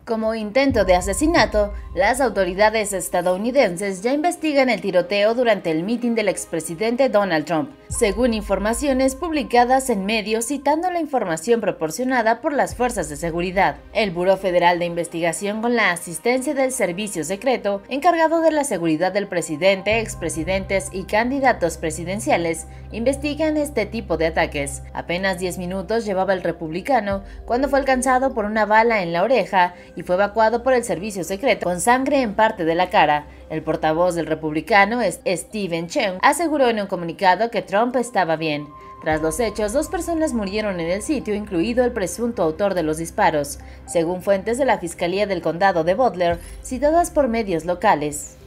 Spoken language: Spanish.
Como intento de asesinato, las autoridades estadounidenses ya investigan el tiroteo durante el mitin del expresidente Donald Trump, según informaciones publicadas en medios citando la información proporcionada por las fuerzas de seguridad. El Buró Federal de Investigación, con la asistencia del Servicio Secreto, encargado de la seguridad del presidente, expresidentes y candidatos presidenciales, investigan este tipo de ataques. Apenas 10 minutos llevaba el republicano cuando fue alcanzado por una bala en la oreja y fue evacuado por el servicio secreto con sangre en parte de la cara. El portavoz del republicano, Stephen Cheung, aseguró en un comunicado que Trump estaba bien. Tras los hechos, 2 personas murieron en el sitio, incluido el presunto autor de los disparos, según fuentes de la Fiscalía del Condado de Butler, citadas por medios locales.